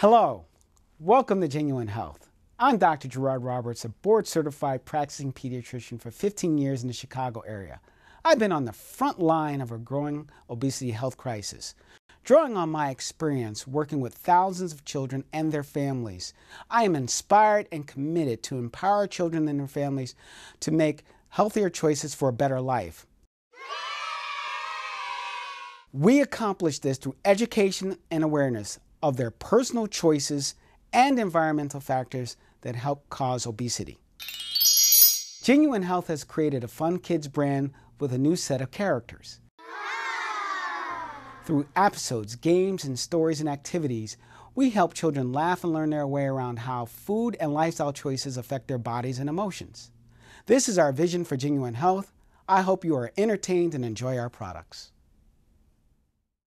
Hello, welcome to GenUwin Health. I'm Dr. Gerard Roberts, a board-certified practicing pediatrician for 15 years in the Chicago area. I've been on the front line of a growing obesity health crisis. Drawing on my experience working with thousands of children and their families, I am inspired and committed to empower children and their families to make healthier choices for a better life. We accomplish this through education and awareness of their personal choices and environmental factors that help cause obesity. GenUwin Health has created a fun kids brand with a new set of characters. Through appisodes, games, and stories and activities, we help children laugh and learn their way around how food and lifestyle choices affect their bodies and emotions. This is our vision for GenUwin Health. I hope you are entertained and enjoy our products.